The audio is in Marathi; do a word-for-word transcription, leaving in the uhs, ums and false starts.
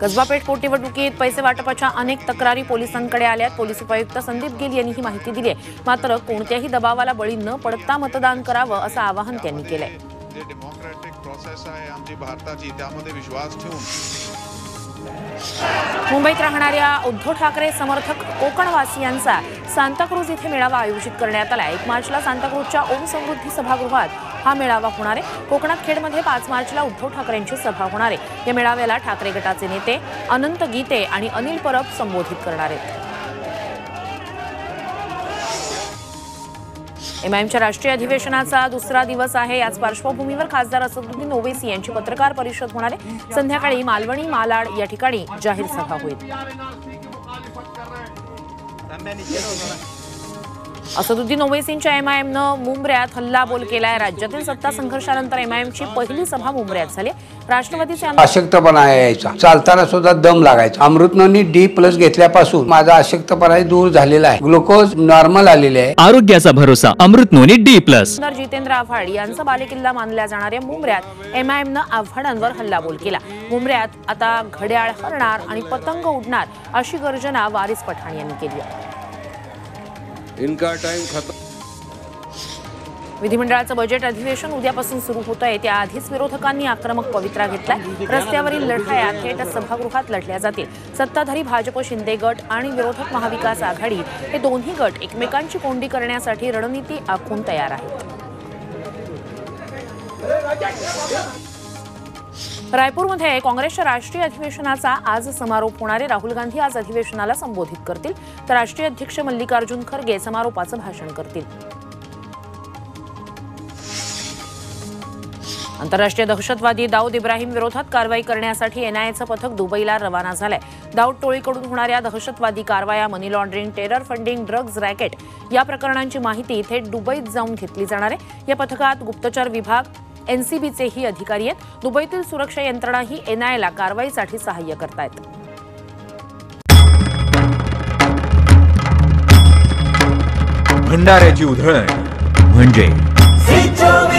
कसबापेठ पोटनिवडणुकीत पैसे वाटपाच्या अनेक तक्रारी पोलिसांकडे आल्यात। पोलीस उपायुक्त संदीप गिल यांनी ही माहिती दिली आहे। मात्र कोणत्याही दबावाला बळी न पडता मतदान करावं असं आवाहन त्यांनी केलंय। जे डेमोक्रॅटिक प्रोसेस आहे आमची भारताची, त्यामध्ये विश्वास ठेवून मुंबईत राहणाऱ्या उद्धव ठाकरे समर्थक कोकणवासियांचा सांताक्रूज इथे मेळावा आयोजित करण्यात आला। एक मार्चला सांताक्रूजच्या ओम समृद्धी सभागृहात हा मेळावा होणार आहे। कोकणात खेडमध्ये पाच मार्चला उद्धव ठाकरेंची सभा होणार आहे। या मेळाव्याला ठाकरे गटाचे नेते अनंत गीते आणि अनिल परब संबोधित करणार आहेत। एमआयएमच्या राष्ट्रीय अधिवेशनाचा दुसरा दिवस आहे। याच पार्श्वभूमीवर खासदार असदुद्दीन ओवैसी यांची पत्रकार परिषद होणार आहे। संध्याकाळी मालवणी मालाड या ठिकाणी जाहीर सभा होईल। असदुद्दीन ओवैसींच्या एमआयएमनं मुंब्र्यात हल्लाबोल केलाय। राज्यातील सत्ता संघर्षानंतर एमआयएमची पहिली सभा मुंब्र्यात झाली। राष्ट्रवादीचे अशक्तपणा यायचा, चालताना सुद्धा दम लागायचा। अमृतनोनी डी प्लस घेतल्यापासून माझा अशक्तपणा दूर झालेला आहे। ग्लुकोज नॉर्मल आलेले आहे। आरोग्याचा भरोसा अमृतनोनी डी प्लस। जितेंद्र आव्हाड यांचा बालेकिल्ला मानल्या जाणाऱ्या मुंब्र्यात एमआयएमनं आव्हाडांवर हल्लाबोल केला। मुंब्र्यात आता घड्याळ हरणार आणि पतंग उडणार अशी गर्जना वारिस पठाण यांनी केली आहे। इनका टाइम खत्म। विधिमंडळाचं बजेट अधिवेशन उद्यापासून सुरू होत आहे। त्याआधीच विरोधकांनी आक्रमक पवित्रा घेतलाय। रस्त्यावरील लढाया थेट सभागृहात लढल्या जातील। सत्ताधारी भाजप शिंदे गट आणि विरोधक महाविकास आघाडी हे दोन्ही गट एकमेकांची कोंडी करण्यासाठी रणनीती आखून तयार आहेत। रायपूरमध्ये काँग्रेसच्या राष्ट्रीय अधिवेशनाचा आज समारोप होणार आहे। राहुल गांधी आज अधिवेशनाला संबोधित करतील, तर राष्ट्रीय अध्यक्ष मल्लिकार्जुन खरगे समारोपाचं भाषण करतील। आंतरराष्ट्रीय दहशतवादी दाऊद इब्राहिम विरोधात कारवाई करण्यासाठी एनआयएचं पथक दुबईला रवाना झालंय। दाऊद टोळीकडून होणाऱ्या दहशतवादी कारवाया, money laundering, terror funding, drugs racket या प्रकरणांची माहिती थेट दुबईत जाऊन घेतली जाणार आहे। या पथकात गुप्तचर विभाग, एनसीबीचेही अधिकारी आहेत। दुबईतील सुरक्षा यंत्रणाही एनआयएला कारवाईसाठी सहाय्य करतायत। भंडाऱ्याची उधळण म्हणजे